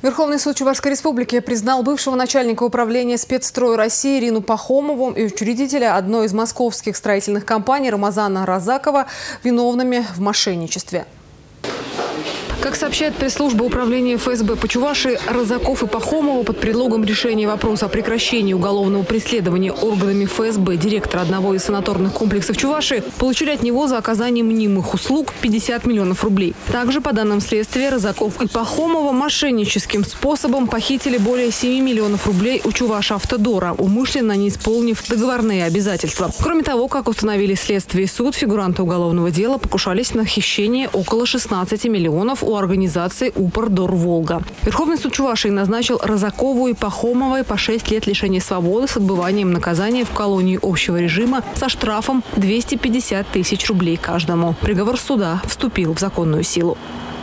Верховный суд Чувашской республики признал бывшего начальника управления спецстрой России Ирину Пахомову и учредителя одной из московских строительных компаний Рамазана Разакова виновными в мошенничестве. Как сообщает пресс-служба управления ФСБ по Чувашии, Разаков и Пахомова под предлогом решения вопроса о прекращении уголовного преследования органами ФСБ директора одного из санаторных комплексов Чувашии получили от него за оказание мнимых услуг 50 миллионов рублей. Также, по данным следствия, Разаков и Пахомова мошенническим способом похитили более 7 миллионов рублей у Чувашавтодора, умышленно не исполнив договорные обязательства. Кроме того, как установили следствие и суд, фигуранты уголовного дела покушались на хищение около 16 миллионов у организации «Упор-Дор-Волга». Верховный суд Чувашии назначил Разакову и Пахомовой по 6 лет лишения свободы с отбыванием наказания в колонии общего режима со штрафом 250 тысяч рублей каждому. Приговор суда вступил в законную силу.